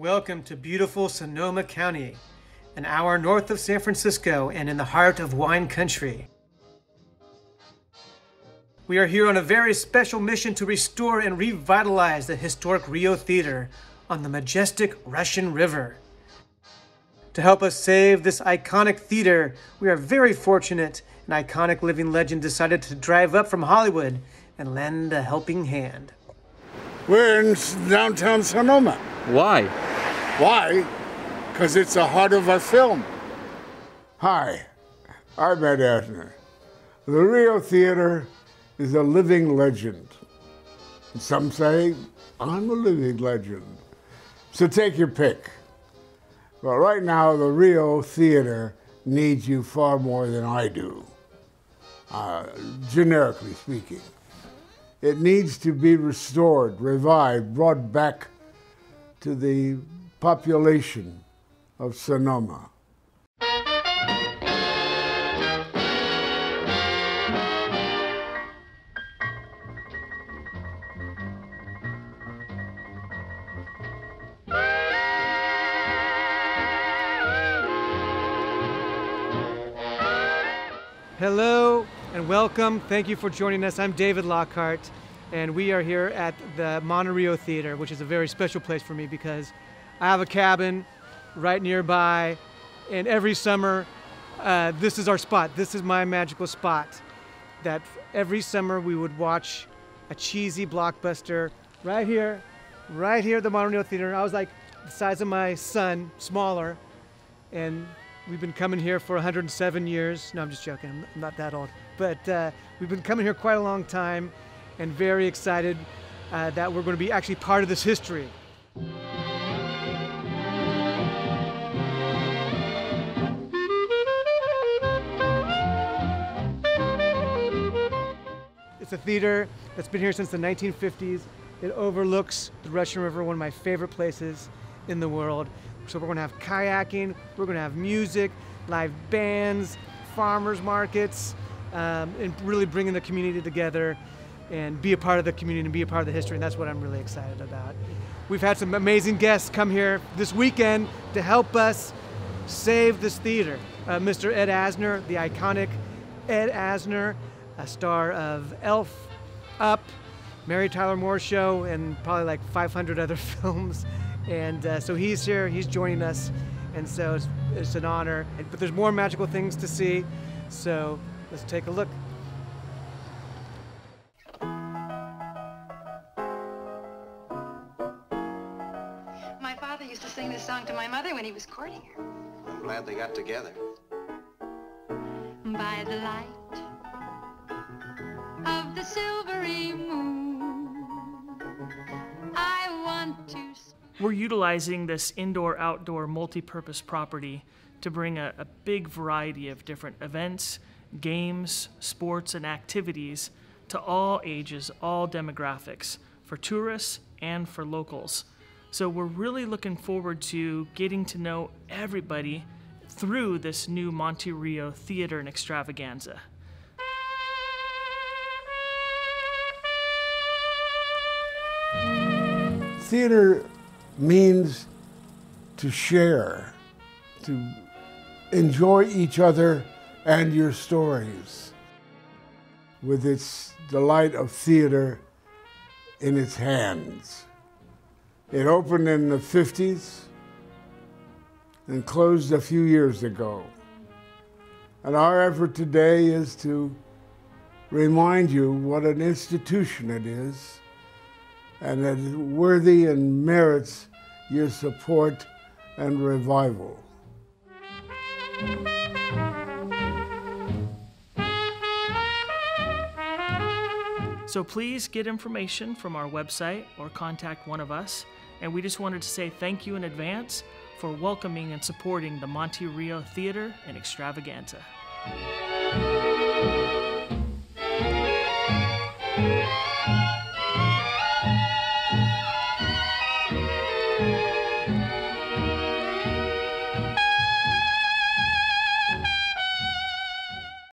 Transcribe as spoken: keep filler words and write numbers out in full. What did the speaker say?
Welcome to beautiful Sonoma County, an hour north of San Francisco and in the heart of wine country. We are here on a very special mission to restore and revitalize the historic Rio Theater on the majestic Russian River. To help us save this iconic theater, we are very fortunate an iconic living legend decided to drive up from Hollywood and lend a helping hand. We're in downtown Sonoma. Why? Why? Because it's the heart of our film. Hi, I'm Ed Asner. The Rio Theater is a living legend. Some say I'm a living legend. So take your pick. Well, right now, the Rio Theater needs you far more than I do, uh, generically speaking. It needs to be restored, revived, brought back to the population of Sonoma. Hello and welcome. Thank you for joining us. I'm David Lockhart, and we are here at the Monte Rio Theater, which is a very special place for me because I have a cabin right nearby, and every summer, uh, this is our spot. This is my magical spot. That every summer we would watch a cheesy blockbuster right here, right here at the Monte Rio Theater. I was like the size of my son, smaller, and we've been coming here for one hundred seven years. No, I'm just joking. I'm not that old. But uh, we've been coming here quite a long time and very excited uh, that we're going to be actually part of this history. It's a theater that's been here since the nineteen fifties. It overlooks the Russian River, one of my favorite places in the world. So we're going to have kayaking, we're going to have music, live bands, farmers markets, um, and really bringing the community together and be a part of the community and be a part of the history, and that's what I'm really excited about. We've had some amazing guests come here this weekend to help us save this theater. Uh, Mister Ed Asner, the iconic Ed Asner, a star of Elf, Up, Mary Tyler Moore Show, and probably like five hundred other films. And uh, so he's here, he's joining us, and so it's, it's an honor. But there's more magical things to see, so let's take a look. My father used to sing this song to my mother when he was courting her. I'm glad they got together. By the light of the silvery moon, I want to... We're utilizing this indoor-outdoor multi-purpose property to bring a, a big variety of different events, games, sports, and activities to all ages, all demographics, for tourists and for locals. So we're really looking forward to getting to know everybody through this new Monte Rio Theater and Extravaganza. Theater means to share, to enjoy each other and your stories, with its delight of theater in its hands. It opened in the fifties and closed a few years ago. And our effort today is to remind you what an institution it is, and that it's worthy and merits your support and revival. So please get information from our website or contact one of us. And we just wanted to say thank you in advance for welcoming and supporting the Monte Rio Theater and Extravaganza.